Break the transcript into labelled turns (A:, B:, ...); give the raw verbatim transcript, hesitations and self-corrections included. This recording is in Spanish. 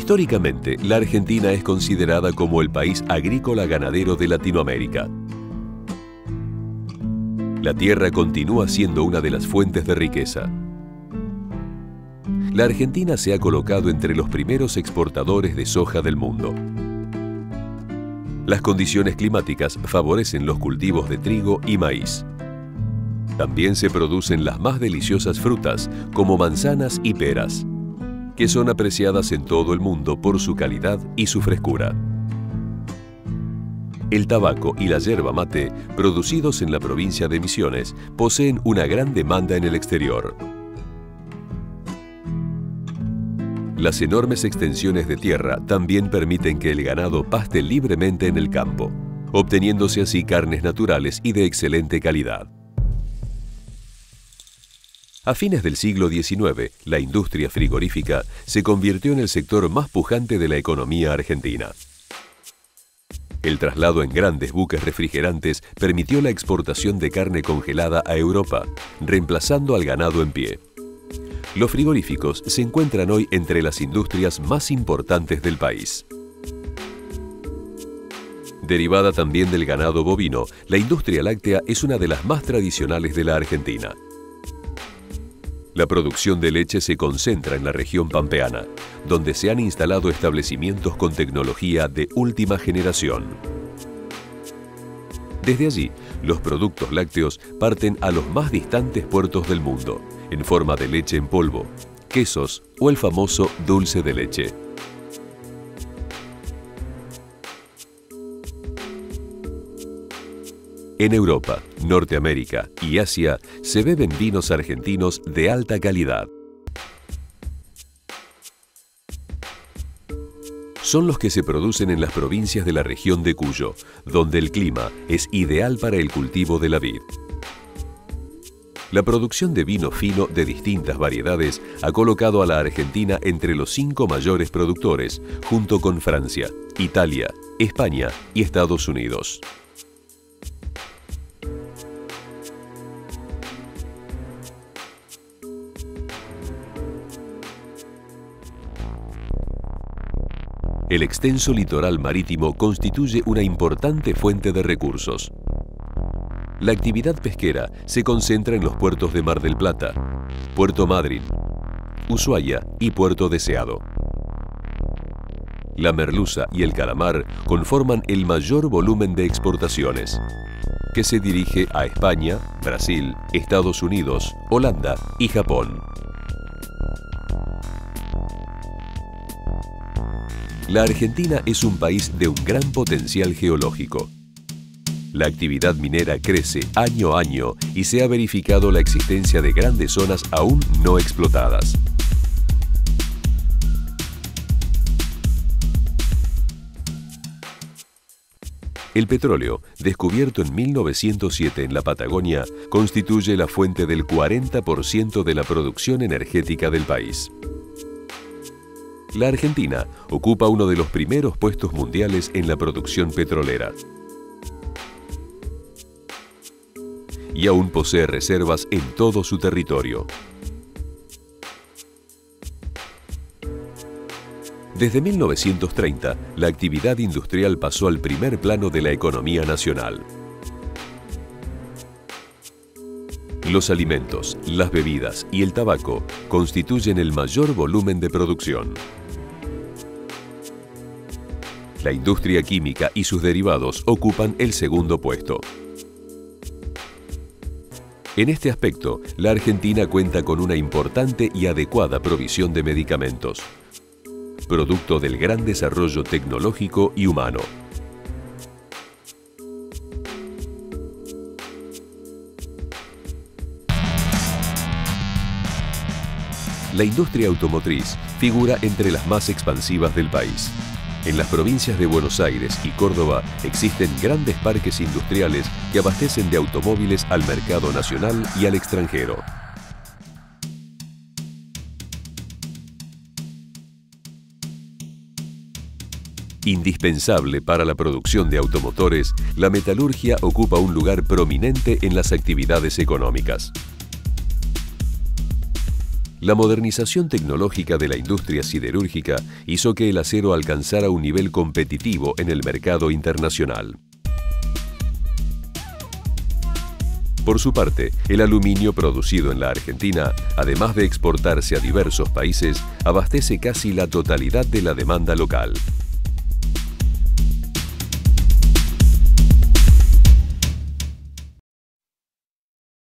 A: Históricamente, la Argentina es considerada como el país agrícola ganadero de Latinoamérica. La tierra continúa siendo una de las fuentes de riqueza. La Argentina se ha colocado entre los primeros exportadores de soja del mundo. Las condiciones climáticas favorecen los cultivos de trigo y maíz. También se producen las más deliciosas frutas, como manzanas y peras, que son apreciadas en todo el mundo por su calidad y su frescura. El tabaco y la yerba mate, producidos en la provincia de Misiones, poseen una gran demanda en el exterior. Las enormes extensiones de tierra también permiten que el ganado paste libremente en el campo, obteniéndose así carnes naturales y de excelente calidad. A fines del siglo diecinueve, la industria frigorífica se convirtió en el sector más pujante de la economía argentina. El traslado en grandes buques refrigerantes permitió la exportación de carne congelada a Europa, reemplazando al ganado en pie. Los frigoríficos se encuentran hoy entre las industrias más importantes del país. Derivada también del ganado bovino, la industria láctea es una de las más tradicionales de la Argentina. La producción de leche se concentra en la región pampeana, donde se han instalado establecimientos con tecnología de última generación. Desde allí, los productos lácteos parten a los más distantes puertos del mundo, en forma de leche en polvo, quesos o el famoso dulce de leche. En Europa, Norteamérica y Asia se beben vinos argentinos de alta calidad. Son los que se producen en las provincias de la región de Cuyo, donde el clima es ideal para el cultivo de la vid. La producción de vino fino de distintas variedades ha colocado a la Argentina entre los cinco mayores productores, junto con Francia, Italia, España y Estados Unidos. El extenso litoral marítimo constituye una importante fuente de recursos. La actividad pesquera se concentra en los puertos de Mar del Plata, Puerto Madryn, Ushuaia y Puerto Deseado. La merluza y el calamar conforman el mayor volumen de exportaciones, que se dirige a España, Brasil, Estados Unidos, Holanda y Japón. La Argentina es un país de un gran potencial geológico. La actividad minera crece año a año y se ha verificado la existencia de grandes zonas aún no explotadas. El petróleo, descubierto en mil novecientos siete en la Patagonia, constituye la fuente del cuarenta por ciento de la producción energética del país. La Argentina ocupa uno de los primeros puestos mundiales en la producción petrolera y aún posee reservas en todo su territorio. Desde mil novecientos treinta, la actividad industrial pasó al primer plano de la economía nacional. Los alimentos, las bebidas y el tabaco constituyen el mayor volumen de producción. La industria química y sus derivados ocupan el segundo puesto. En este aspecto, la Argentina cuenta con una importante y adecuada provisión de medicamentos, producto del gran desarrollo tecnológico y humano. La industria automotriz figura entre las más expansivas del país. En las provincias de Buenos Aires y Córdoba existen grandes parques industriales que abastecen de automóviles al mercado nacional y al extranjero. Indispensable para la producción de automotores, la metalurgia ocupa un lugar prominente en las actividades económicas. La modernización tecnológica de la industria siderúrgica hizo que el acero alcanzara un nivel competitivo en el mercado internacional. Por su parte, el aluminio producido en la Argentina, además de exportarse a diversos países, abastece casi la totalidad de la demanda local.